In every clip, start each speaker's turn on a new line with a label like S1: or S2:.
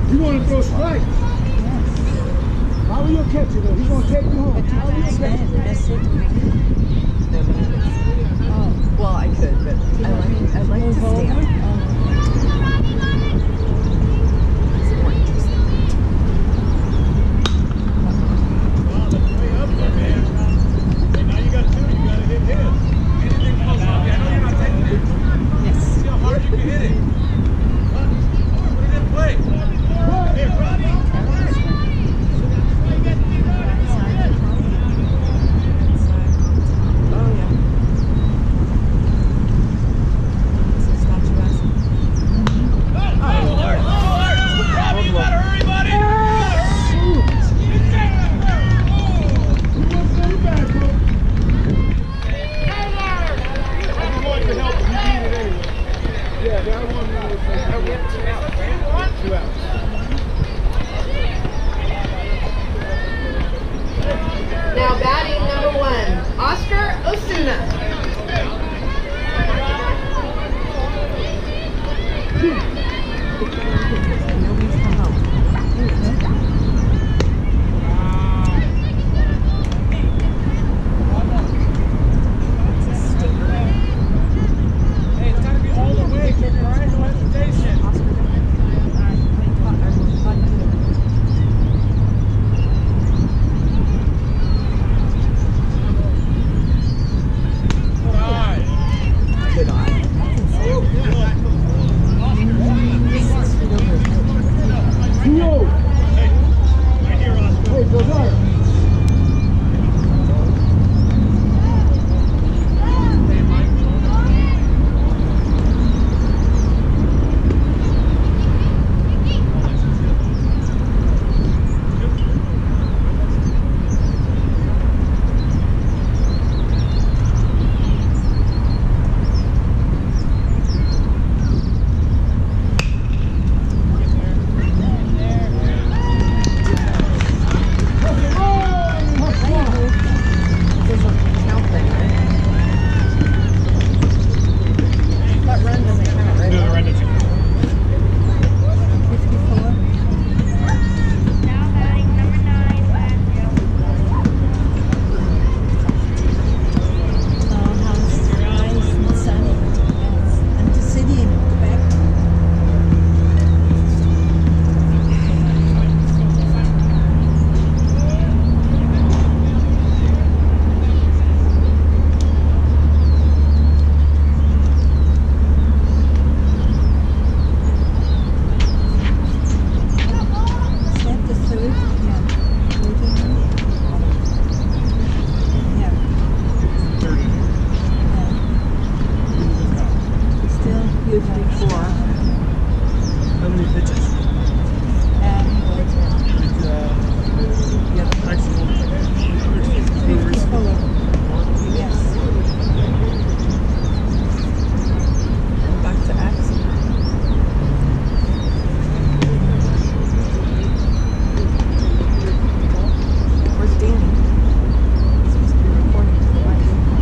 S1: You want to throw strikes?
S2: Yes.
S1: How will you catch it though? He's going to take you home.
S2: But
S1: How will you catch it?
S2: miss it. Oh.
S3: Well, I could, but I like to stand. It's more interesting.
S1: Now you got two. You got to hit his. Anything close. I know you're not taking it.
S3: Yes.
S1: See how hard you can hit it. Put it in play. Hey, Rodney.
S3: Oh, yeah.
S1: Robbie, you gotta hurry, buddy! Yeah, the other one was two outs.
S4: Now batting number 1, Oscar Osuna.
S3: Nobody's come home.
S1: Hey, it's gotta be all the way, Junior, all right? No hesitation.
S3: Good eye.
S1: Hey, Josiah. How many pitches?
S3: Back to X. Where's Danny? Supposed to be recording for the life.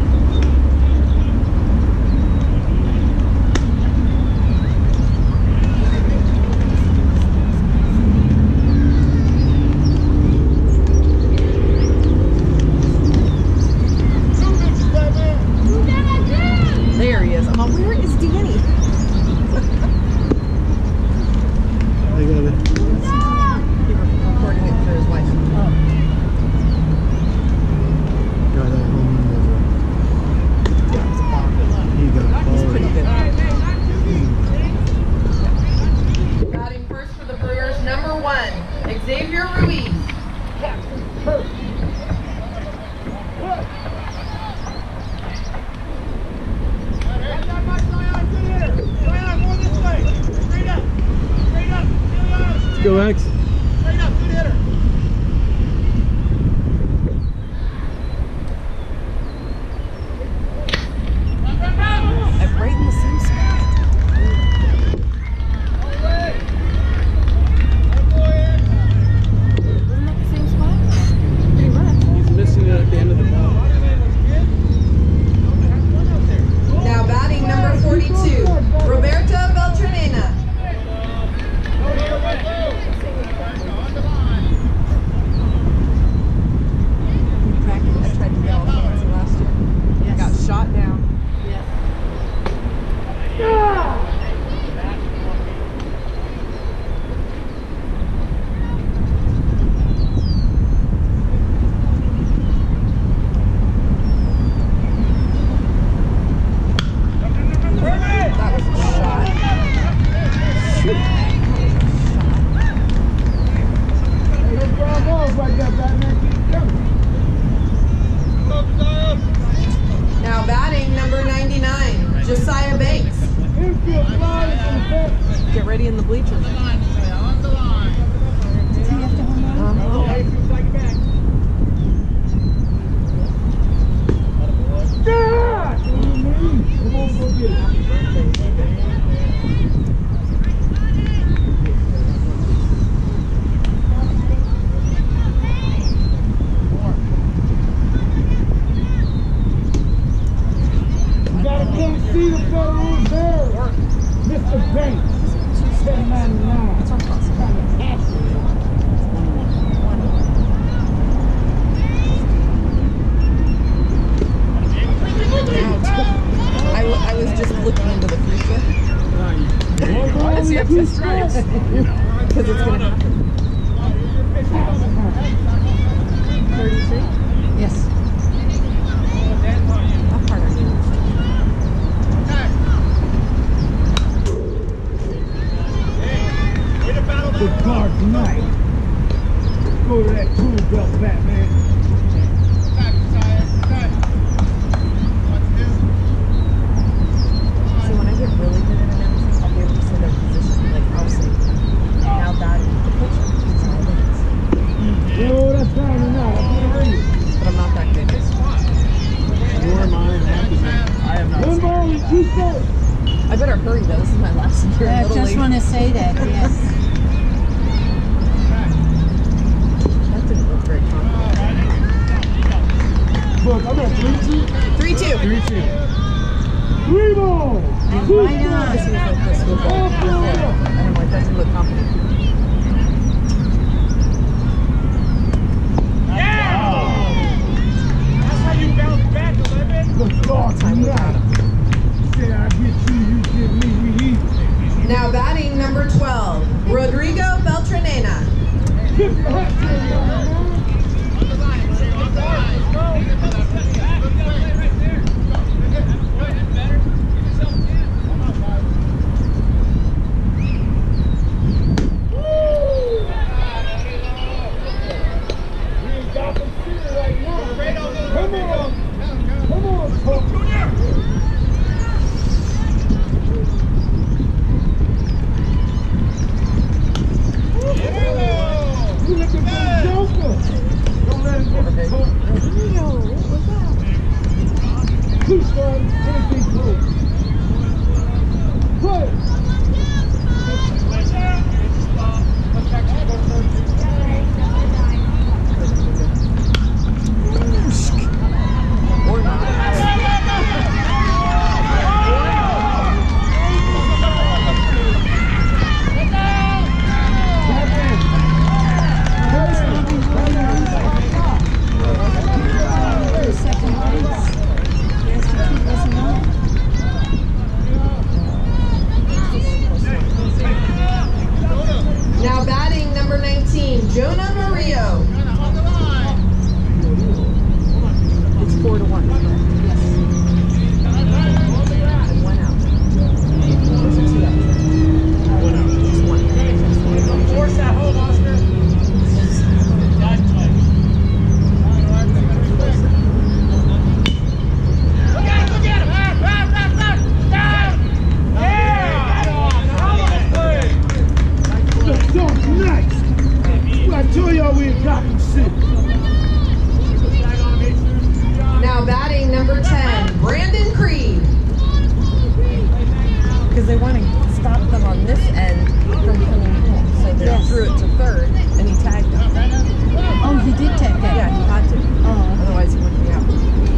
S3: There he is. Oh, where is Danny?
S1: I got it.
S3: He was recording it for his wife.
S1: Got that home run. He got
S3: He's pretty good.
S4: Batting first for the Brewers, number 1, Xavier Ruiz.
S1: Go X.
S4: Straight up, good hitter.
S3: Right in the same spot. Isn't that the same spot? Pretty much.
S1: He's missing it at the end of the ball.
S4: Now batting number 42, Roberto Beltranena.
S3: bleachers.
S1: On the line.
S3: Does he have to hold on?
S1: Hey, two seconds back. Yeah! Come on, go get it. You gotta come see the Federal Reserve. Mr. Banks, 799.
S3: It's on cross.
S1: Kind of taxi.
S3: I was just looking into the future.
S1: Why does he have two strikes?
S3: Because it's going to happen. 33? Yes. That part I knew.
S1: The Dark Knight. Go to that tool belt, Batman.
S3: See, when I get really good at it and everything, I'll be able to see their position. Like, I'll say, now that is the picture. It's all it is.
S1: Oh, that's fine or not. I'm gonna read it.
S3: But I'm not that good.
S1: Your mind happy. I have not. One ball and two strikes.
S3: I better hurry though. This is my last year.
S2: I just want to say that, yes.
S3: That didn't look very confident.
S1: Look, I'm at 3-2.
S3: 3-2.
S1: 3-2. Three balls.
S2: And
S1: Two
S2: right on.
S3: This was like this would go. I don't know. It doesn't look confident.
S1: That's how you bounce back, 11. The Dark
S3: Time we got
S1: Knight.
S3: him.
S1: Say I get you, you get me, we even.
S4: Now batting number 12, Rodrigo Beltranena.
S1: Kick the hat to him, man. We ain't got them sitting right now. Come on. Come on, Coach. You looking for the Joker. Don't let him get the talk.
S3: Yo, what was that?
S1: Two strikes, anything close. Play.
S3: Or not.
S2: Second base. He has to keep us on.
S4: Now batting number 19, Jonah Murillo.
S3: It's 4-1.
S2: Yes.
S3: And 1 out. There's a 2 out. Just 1.
S1: Force that hold, Oscar. I told y'all we ain't got them shit.
S4: Now batting number 10, Brandon Creed.
S3: Because they want to stop them on this end from coming home. So they
S2: Yes.
S3: threw it to third, and he tagged him.
S2: Oh, he did take that.
S3: Yeah, he had to.
S2: Oh,
S3: Otherwise, he wouldn't be out.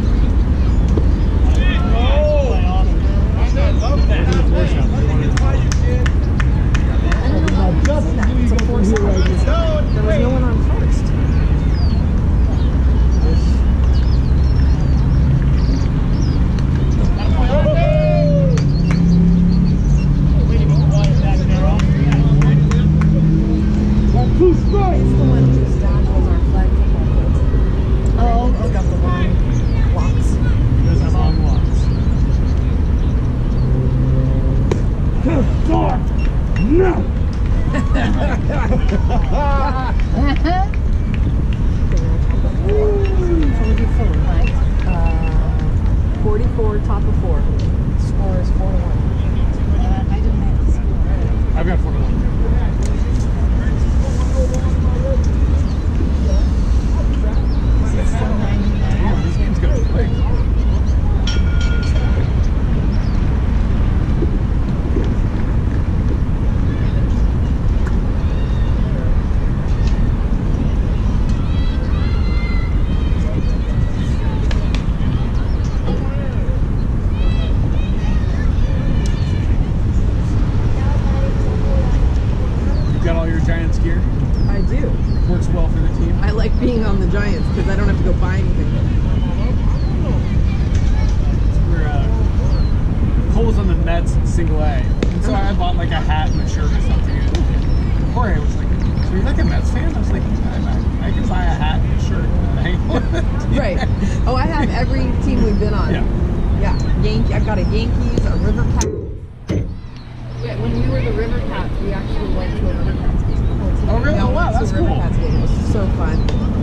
S3: I don't know how he's doing that. It's a 4-7. There was no one on first.
S1: Got two strikes.
S3: It's the one whose dad was our flag football coach.
S2: oh,
S3: He's got the long locks.
S1: The Dark Knight.
S3: So we do 4, right? 44, top of 4. Score is 4-1.
S2: I didn't have the score.
S3: I
S1: I've got 41. Damn, this game's gonna be quick. You got all your Giants gear?
S3: I do.
S1: Works well for the team.
S3: I like being on the Giants because I don't have to go buy anything.
S1: Cole was on the Mets in single A, and so I bought like a hat and a shirt or something. And Jorge was like, "So you're like a Mets fan?" I was like, "I can buy a hat and a shirt." And hang with it."
S3: Right. Oh, I have every team we've been on.
S1: Yeah.
S3: Yeah. I've got a Yankees, a River Cats. Yeah, when we were the River Cats, we actually went to a River Cats game.
S1: Oh, really?
S3: Yeah,
S1: Oh, wow,
S3: we went
S1: that's
S3: to a River
S1: cool.
S3: Cats game. It was so fun.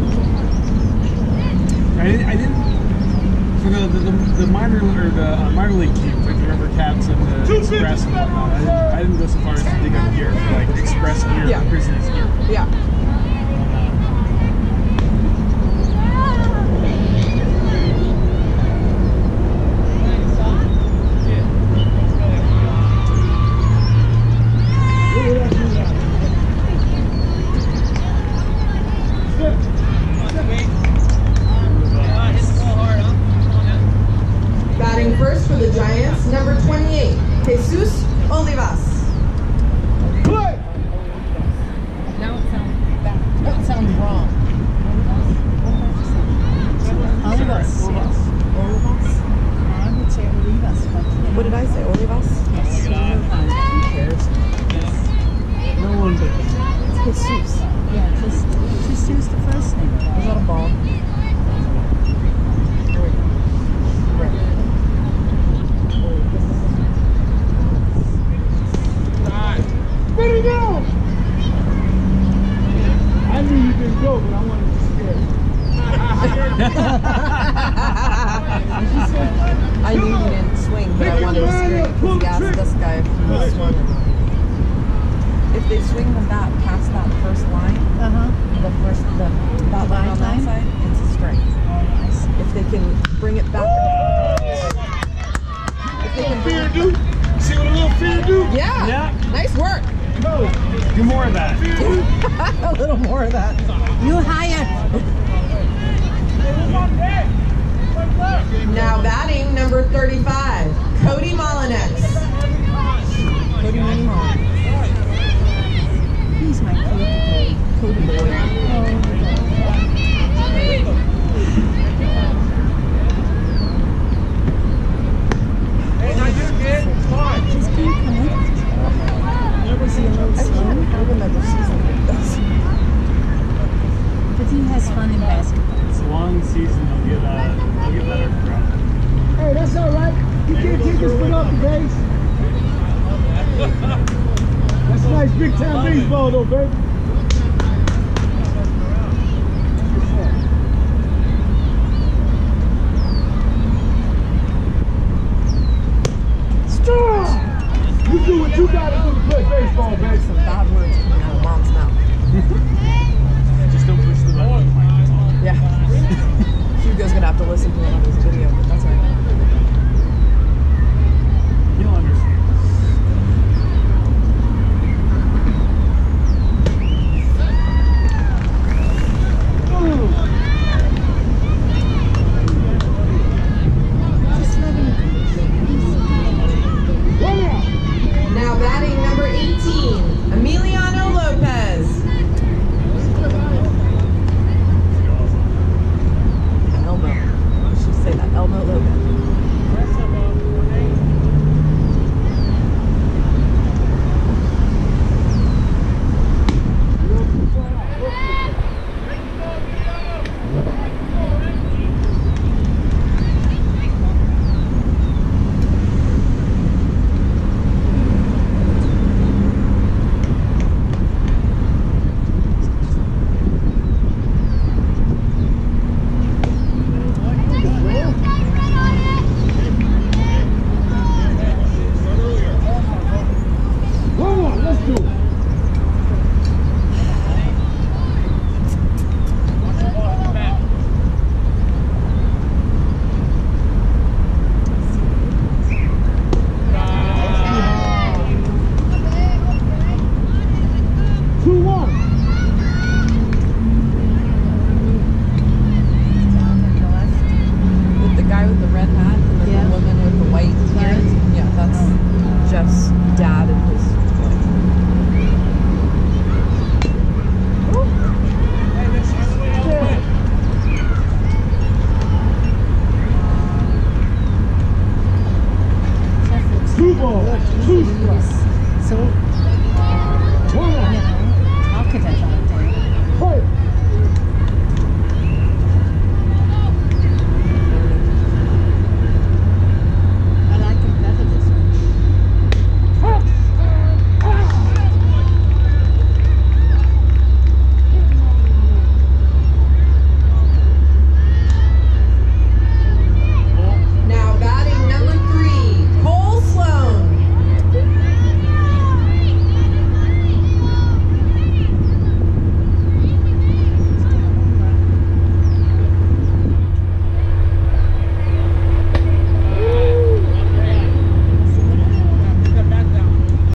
S1: I didn't. For the minor or the minor league teams, like the River Cats and the Express and whatnot, I didn't go so far as to dig up gear for like Express gear,
S3: Yeah.
S1: or Grizzlies gear.
S3: Yeah.
S4: Batting first for the Giants, number 28, Jesus Olivas.
S3: Now it sounds bad. That sounds wrong.
S2: Olivas.
S3: Olivas?
S2: I would say Olivas, but
S3: What did I say? Olivas?
S2: yes,
S3: Who cares?
S1: No one but
S3: It's Jesus.
S2: yeah, just use the first name.
S3: Is that a ball?
S1: Where'd he go? I knew you didn't go, but I wanted to scare you.
S3: I knew he didn't swing, but I wanted to scare you because he asked this guy if he was swinging. If they swing the bat past that first line, that line on that
S2: line?
S3: side, it's a strike. If they can bring it back, if they can bring
S1: Fear
S3: it,
S1: do? See what a little fear do?
S3: yeah,
S1: Yeah.
S3: nice work.
S1: No. Do more of that.
S3: A little more of that.
S2: You hired.
S4: Now batting number 35, Cody Molinex.
S3: Cody Moneyhon.
S2: He's my favorite.
S3: Cody boy.
S2: Just can't connect. Was he a little
S3: I
S2: slow?
S3: can't remember season like this.
S2: But he has fun in basketball.
S1: It's a long season. They'll get better throughout.
S5: Hey, that's all right. You can't take his foot off the base. That's nice big time baseball though, baby. Strong! You do what you gotta do to play baseball, baby.
S3: Some bad words coming out